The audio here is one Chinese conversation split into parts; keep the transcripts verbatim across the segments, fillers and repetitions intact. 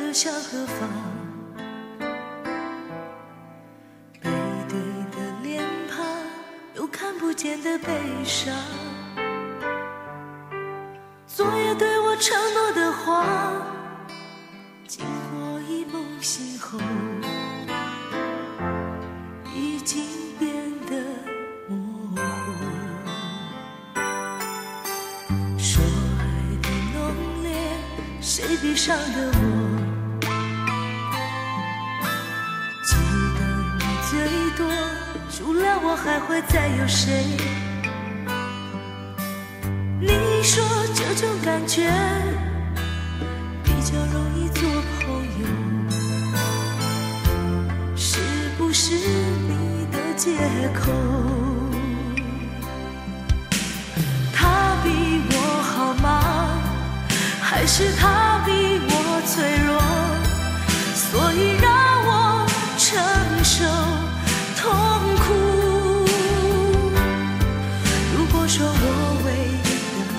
流向何方？背对的脸庞，有看不见的悲伤。昨夜对我承诺的话，经过一梦醒后，已经变得模糊。说爱的浓烈，谁比上的我？记得你最多，除了我还会再有谁？你说这种感觉比较容易做朋友，是不是你的借口？他比我好吗？还是他比我脆弱？所以让我承受痛苦。如果说我唯一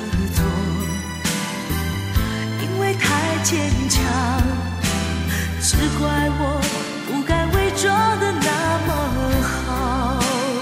太坚强，只怪我不该伪装的那么好。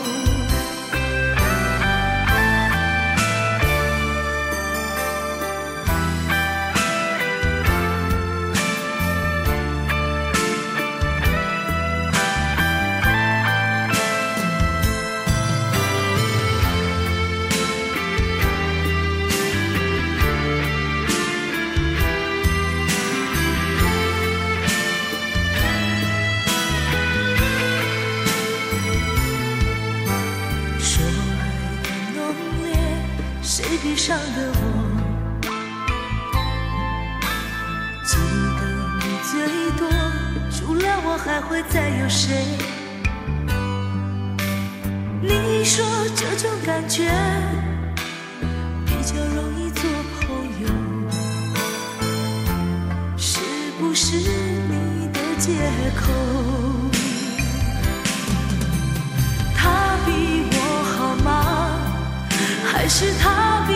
谁比上的我？记得你最多，除了我还会再有谁？你说这种感觉比较容易做朋友，是不是你的借口？他比我好吗？还是他比